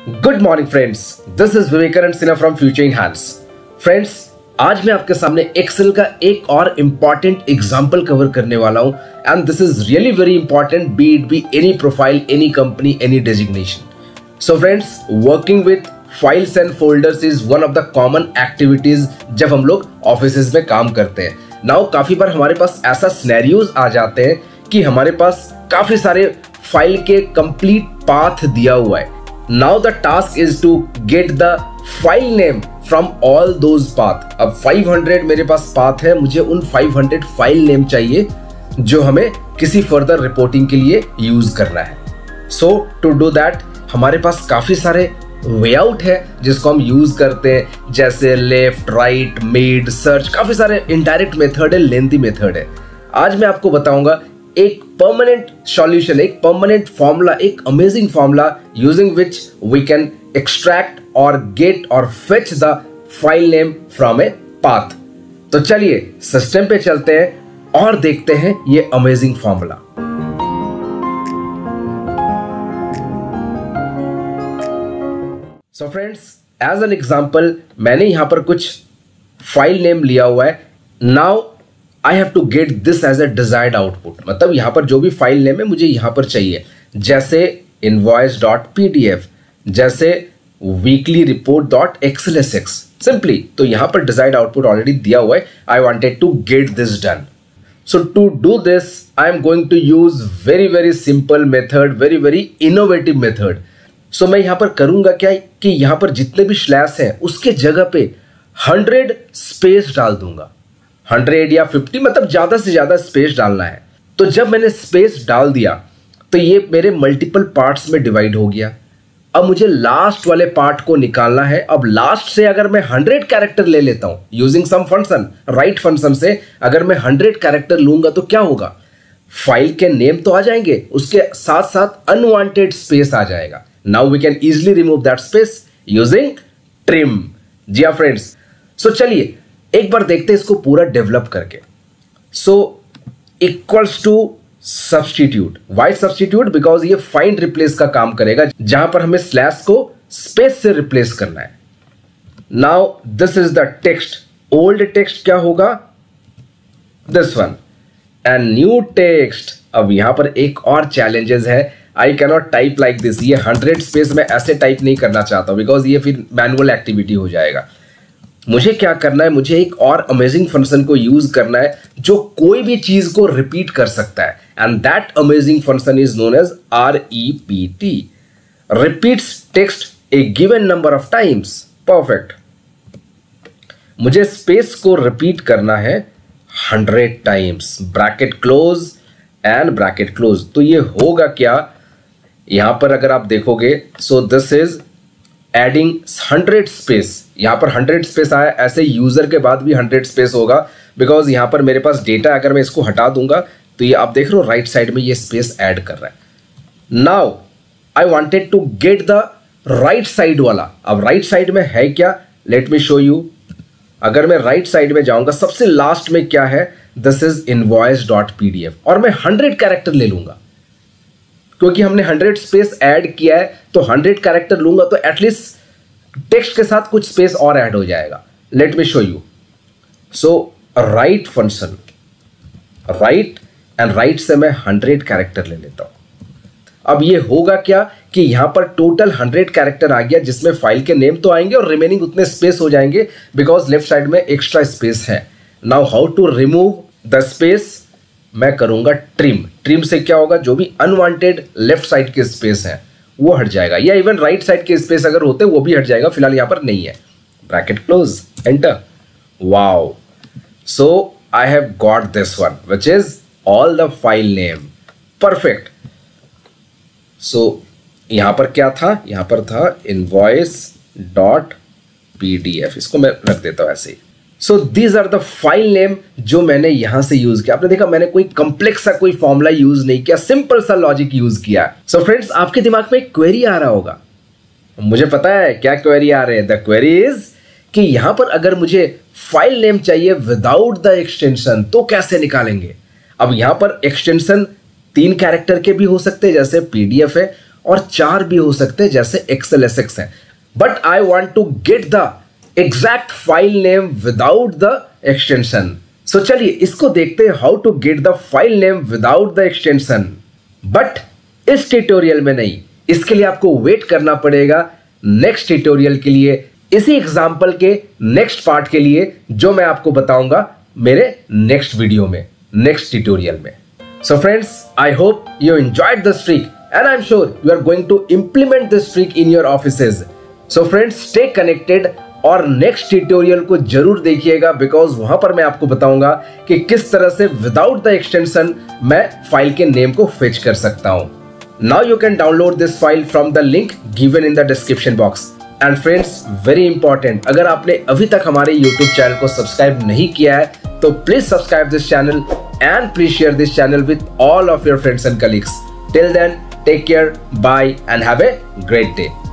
Good morning friends, this is Vivekanand Sinha from future enhance. Friends, आज मैं आपके सामने एक्सेल का एक और इंपॉर्टेंट एग्जांपल कवर करने वाला हूं and this is really very important, be it be any profile, any company, any designation. So friends, working with files and folders is one of the common activities जब हम लोग office में काम करते हैं। नाउ काफी बार हमारे पास ऐसा सिनेरियोज आ जाते हैं कि हमारे पास काफी सारे फाइल के कंप्लीट पाथ दिया हुआ है। Now the task is to get the file name from all those path। अब 500 मेरे पास पाथ है, मुझे उन 500 फाइल नेम चाहिए जो हमें किसी फर्दर रिपोर्टिंग के लिए यूज करना है। So to do that हमारे पास काफी सारे वे आउट है जिसको हम यूज करते हैं, जैसे लेफ्ट, राइट, मिड, सर्च, काफी सारे इनडायरेक्ट मेथड है, लेंथी मेथड है। आज मैं आपको बताऊंगा एक परमानेंट सॉल्यूशन, एक परमानेंट फॉर्मूला, एक amazing formula using which we can extract और गेट और fetch the file name from a path. तो चलिए सिस्टम पे चलते हैं और देखते हैं ये amazing formula. So friends, as an example मैंने यहां पर कुछ फाइल नेम लिया हुआ है। Now I have to get this as a desired output, मतलब यहां पर जो भी फाइल नेम है मुझे यहां पर चाहिए, जैसे invoice.pdf, जैसे weekly report.xlsx सिंपली। तो यहां पर डिजायर्ड आउटपुट ऑलरेडी दिया हुआ है। I wanted to get this done. So to do this I am going to use very very simple method, very very innovative method. So मैं यहां पर करूंगा क्या कि यहां पर जितने भी स्लैश हैं उसके जगह पे 100 स्पेस डाल दूंगा। 100 या 50, मतलब ज्यादा से ज्यादा स्पेस डालना है। तो जब मैंने स्पेस डाल दिया तो ये मेरे मल्टीपल पार्ट्स में डिवाइड हो गया। अब मुझे लास्ट वाले पार्ट को निकालना है। अब लास्ट से अगर मैं 100 कैरेक्टर ले लेता हूं using some function, right function से अगर मैं 100 कैरेक्टर लूंगा तो क्या होगा, फाइल के नेम तो आ जाएंगे, उसके साथ साथ अनवांटेड स्पेस आ जाएगा। Now we can easily remove that space using trim. जी हाँ फ्रेंड्स, सो चलिए एक बार देखते हैं इसको पूरा डेवलप करके। So equals to substitute. Why substitute? Because ये फाइंड रिप्लेस का काम करेगा, जहां पर हमें स्लैश को स्पेस से रिप्लेस करना है। Now this is the text. Old text क्या होगा, this one, and new text. अब यहां पर एक और चैलेंजेस है, I cannot type like this. ये 100 स्पेस में ऐसे टाइप नहीं करना चाहता बिकॉज ये फिर मैनुअल एक्टिविटी हो जाएगा। मुझे क्या करना है, मुझे एक और अमेजिंग फंक्शन को यूज करना है जो कोई भी चीज को रिपीट कर सकता है, and that amazing function is known as REPT, repeats text a given number of times. Perfect. मुझे स्पेस को रिपीट करना है 100 times, bracket close and bracket close. तो ये होगा क्या, यहां पर अगर आप देखोगे, so this is adding 100 space. यहां पर 100 स्पेस आया, ऐसे यूजर के बाद भी 100 स्पेस होगा बिकॉज यहां पर मेरे पास डेटा, अगर मैं इसको हटा दूंगा तो ये आप देख रहे हो राइट साइड में ये स्पेस ऐड कर रहा है। Now I wanted to get the right side वाला। अब राइट साइड में है क्या, लेट मी शो यू। अगर मैं राइट साइड में जाऊंगा, सबसे लास्ट में क्या है, दिस इज invoice.pdf, और मैं 100 कैरेक्टर ले लूंगा क्योंकि हमने 100 स्पेस ऐड किया है। तो 100 कैरेक्टर लूंगा तो एटलीस्ट टेक्स्ट के साथ कुछ स्पेस और ऐड हो जाएगा। Let me show you. So right function, right and right से मैं 100 कैरेक्टर ले लेता हूं। अब ये होगा क्या कि यहां पर टोटल 100 कैरेक्टर आ गया, जिसमें फाइल के नेम तो आएंगे और रिमेनिंग उतने स्पेस हो जाएंगे बिकॉज लेफ्ट साइड में एक्स्ट्रा स्पेस है। Now how to remove the space, मैं करूंगा ट्रिम। ट्रिम से क्या होगा, जो भी अनवांटेड लेफ्ट साइड के स्पेस है वो हट जाएगा, या इवन राइट साइड के स्पेस अगर होते वो भी हट जाएगा। फिलहाल यहां पर नहीं है। Bracket close, enter. Wow, so I have got this one which is all the file name. Perfect. So यहां पर क्या था, यहां पर था invoice.pdf, इसको मैं रख देता हूं ऐसे ही। So these are the file name जो मैंने यहां से यूज किया। आपने देखा मैंने कोई कंप्लेक्स सा कोई फॉर्मूला यूज नहीं किया, सिंपल सा लॉजिक यूज किया। सो फ्रेंड्स, आपके दिमाग में एक क्वेरी आ रहा होगा, मुझे पता है क्या क्वेरी आ रही है। द क्वेरी इज कि यहां पर अगर मुझे फाइल नेम चाहिए विदाउट द एक्सटेंशन तो कैसे निकालेंगे। अब यहां पर एक्सटेंशन 3 कैरेक्टर के भी हो सकते हैं, जैसे PDF है, और 4 भी हो सकते हैं जैसे XLSX है, but I want to get the exact file name without the extension. So चलिए इसको देखते हैं, how to get the file name without the extension. But इस ट्यूटोरियल में नहीं, इसके लिए आपको वेट करना पड़ेगा नेक्स्ट ट्यूटोरियल के लिए, इसी एग्जांपल के नेक्स्ट पार्ट के लिए जो मैं आपको बताऊंगा मेरे नेक्स्ट वीडियो में, नेक्स्ट ट्यूटोरियल में। So friends, I hope you enjoyed the trick and I'm sure you are going to implement this trick in your offices. So friends, stay connected और नेक्स्ट ट्यूटोरियल को जरूर देखिएगा, because वहां पर मैं आपको बताऊंगा कि किस तरह से विदाउट द एक्सटेंशन मैं फाइल के नेम को फेच कर सकता हूं। Now you can download this file from the link given in the description box. And friends, very important, अगर आपने अभी तक हमारे यूट्यूब चैनल को सब्सक्राइब नहीं किया है तो please subscribe this channel and please share this channel with all of your friends and colleagues. Till then, take care, bye and have a great day.